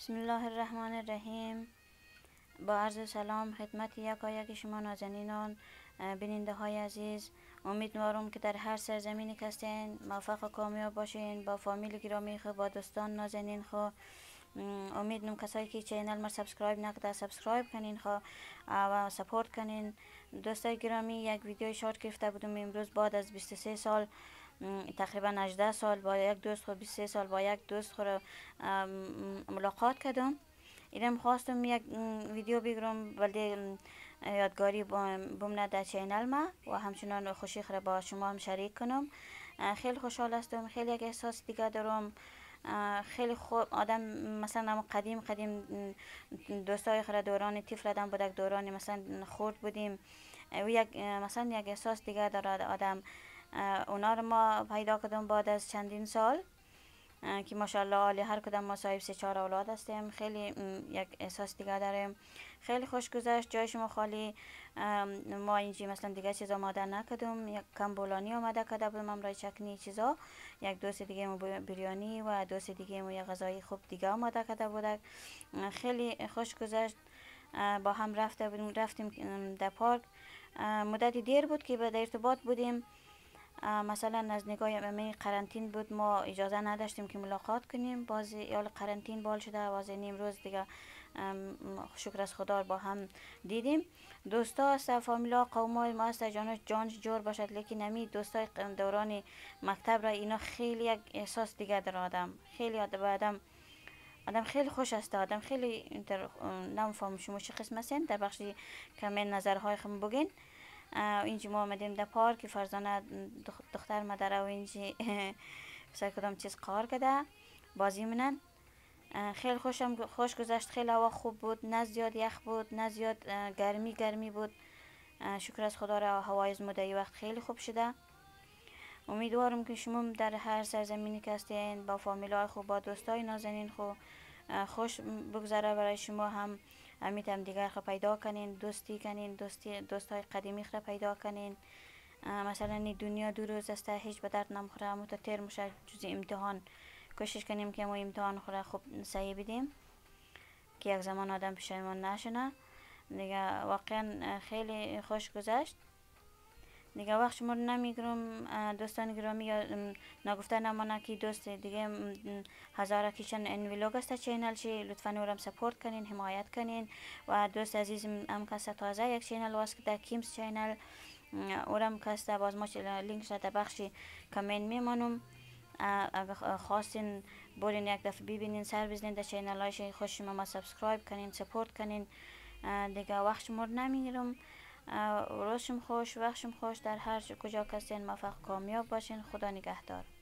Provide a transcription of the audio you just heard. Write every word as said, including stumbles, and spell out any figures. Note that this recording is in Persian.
بسم الله الرحمن الرحیم. با عرض سلام خدمت یکایک شما نازنینان بیننده های عزیز، امیدوارم که در هر سرزمینی که هستین موفق و کامیاب باشین. با فامیل گرامی خو، با دوستان نازنین خو، امیدوارم کسایی که چینل ما سابسکرایب نکرده سابسکرایب کنین خو و سپورت کنین. دوستای گرامی، یک ویدیو شارت گرفته بودم امروز بعد از بیست و سه سال، تقریبا هجده سال با یک دوست خو، بیست و سه سال با یک دوست خو ملاقات کردم. ایرم خواستم یک ویدیو بگیرم ولی یادگاری بمونه در چینل ما و همچنان خوشی خود با شما هم شریک کنم. خیلی خوشحال هستم، خیلی یک احساس دیگه دارم. خیلی خوب آدم مثلا قدیم قدیم دوستای خود دوران طفل آدم بودک، دوران مثلا خورد بودیم و یک مثلا یک احساس دیگه داره آدم. اونا رو ما پیدا کردم بعد از چندین سال که ماشاءالله عالی، هر کدام ما صاحب سه چهار اولاد هستیم. خیلی یک احساس دیگه داریم. خیلی خوش گذشت، جای شما خالی. ما اینجی مثلا دیگه چیزا آماده نکردم، یک کم بولانی آماده کرده بودم، امرای چکنی چیزا، یک دوست دیگه مو بریانی و دوست دیگه مو یک غذای خوب دیگه آماده کرده بودک. خیلی خوش گذشت. با هم رفته بودیم رفتیم در پارک. مدتی دیر بود که به ارتباط بودیم، مثلا از نگاه امی قرنطین بود، ما اجازه نداشتیم که ملاقات کنیم. باز یال قرنطین بال شده، باز امروز دیگه شکر از خدا با هم دیدیم. دوستا است، فامیلا، قومای ما است، جانش جانش جور باشد، لیکن نمی دوستای دوران مکتب را اینا خیلی یک احساس دیگه در آدم. خیلی آدم آدم خیلی خوش است. آدم خیلی نمیفهم شما چه قسم هستین، در بخش کامنت نظرهای خم بگین. اینجا ما آمدیم در پارک، فرزانه دختر مادر و اینجا سر کدام چیز کار کرده بازی منن. خیلی خوشم خوش گذشت. خیلی هوا خوب بود، نه زیاد یخ بود نه زیاد گرمی گرمی بود. شکر از خدا را هوای از مدعی وقت خیلی خوب شده. امیدوارم که شما در هر سرزمینی که هستین با فامیلای خوب، با دوستای نازنین خو خوش بگذره. برای شما هم امیدم دیگر خو پیدا کنین، دوستی کنین، دوستی دوستای قدیمی خو پیدا کنین. مثلا این دنیا دو روز است، هیچ به درد نمیخوره، متتر میشه جز امتحان. کوشش کنیم که ما امتحان خو خوب صحیح بدیم که یک زمان آدم پشیمان نشنه دیگه. واقعا خیلی خوش گذشت دیگه. وقت شما رو نمیگیرم دوستان گرامی، یا نگفته نمانه که دوست دیگه هزارا کیچن این ویلوگ است چینل چی، لطفا اورم سپورت کنین، حمایت کنین. و دوست عزیزم هم کسته تازه یک چینل واسه در کیمز چینل اورم کسته، باز ما لینک در بخش کامنت میمانم. اگه خواستین برین یک دفعه ببینین، سر بزنین در چینل هایش خوش ما سابسکرایب کنین، سپورت کنین دیگه. وقت شما رو نمیگیرم. روزشم خوش، وقتشم خوش. در هر کجا کسین موفق کامیاب باشین. خدا نگهدار.